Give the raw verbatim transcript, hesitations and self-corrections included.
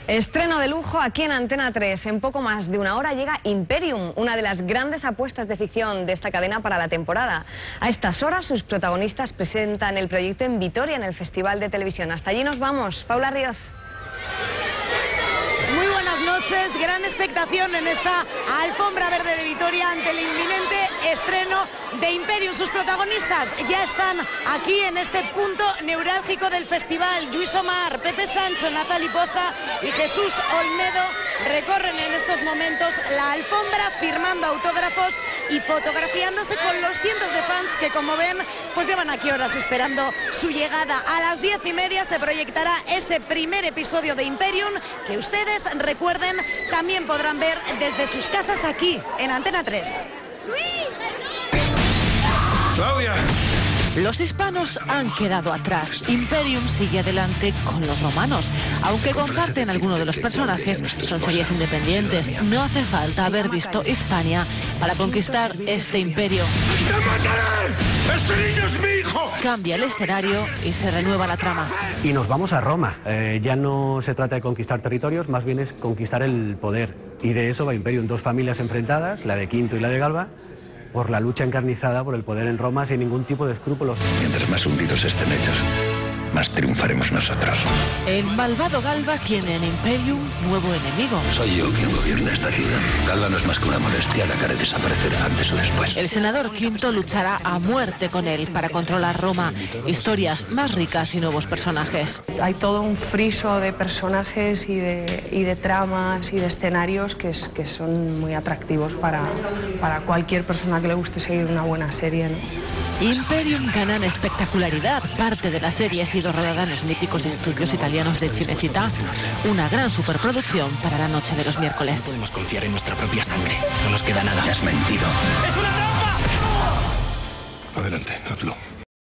Estreno de lujo aquí en Antena tres. En poco más de una hora llega Imperium, una de las grandes apuestas de ficción de esta cadena para la temporada. A estas horas sus protagonistas presentan el proyecto en Vitoria, en el Festival de Televisión. Hasta allí nos vamos. Paula Ríoz. Muy buenas noches, gran expectación en esta alfombra verde de Vitoria ante el inminente estreno de Imperium. Sus protagonistas ya están aquí en este punto neurálgico del festival. Lluís Omar, Pepe Sancho, Natali Poza y Jesús Olmedo recorren en estos momentos la alfombra firmando autógrafos y fotografiándose con los cientos de fans que, como ven, pues llevan aquí horas esperando su llegada. A las diez y media se proyectará ese primer episodio de Imperium que ustedes, recuerden, también podrán ver desde sus casas aquí en Antena tres. Claudia. Los hispanos han quedado atrás. Imperium sigue adelante con los romanos. Aunque comparten algunos de los personajes, son series independientes. No hace falta haber visto Hispania para conquistar este imperio. ¡Te mataré! ¡Este niño es mi hijo! Cambia el escenario y se renueva la trama. Y nos vamos a Roma. Eh, ya no se trata de conquistar territorios, más bien es conquistar el poder. Y de eso va Imperium. Dos familias enfrentadas, la de Quinto y la de Galba, por la lucha encarnizada por el poder en Roma sin ningún tipo de escrúpulos. Mientras más hundidos estén ellos, más triunfaremos nosotros. El malvado Galba tiene en Imperium nuevo enemigo. Soy yo quien gobierna esta ciudad. Galba no es más que una molestia, la que haré desaparecer antes o después. El senador Quinto luchará a muerte con él para controlar Roma. Historias más ricas y nuevos personajes. Hay todo un friso de personajes y de, y de tramas y de escenarios que, es, que son muy atractivos para, para cualquier persona que le guste seguir una buena serie, ¿no? Imperium gana en espectacularidad. Parte de la serie ha sido rodada en los míticos estudios italianos de Cinecittà. Una gran superproducción para la noche de los miércoles. Podemos confiar en nuestra propia sangre. No nos queda nada. Me has mentido. ¡Es una trampa! Adelante, hazlo.